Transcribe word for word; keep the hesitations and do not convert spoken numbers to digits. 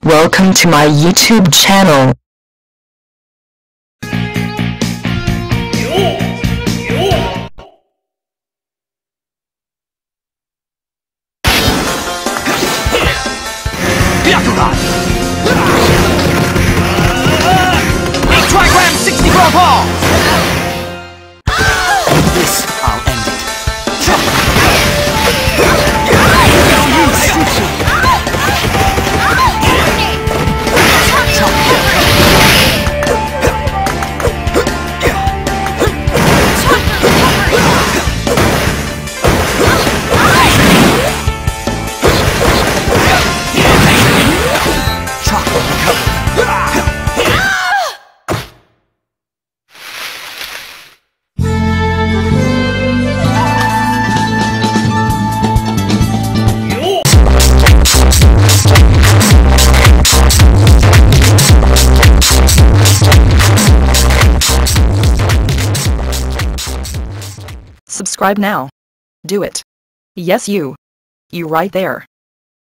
Welcome to my YouTube channel. Byakugan! Trigram sixty-four ball! This, I'll end it. Subscribe now. Do it. Yes, you. You right there.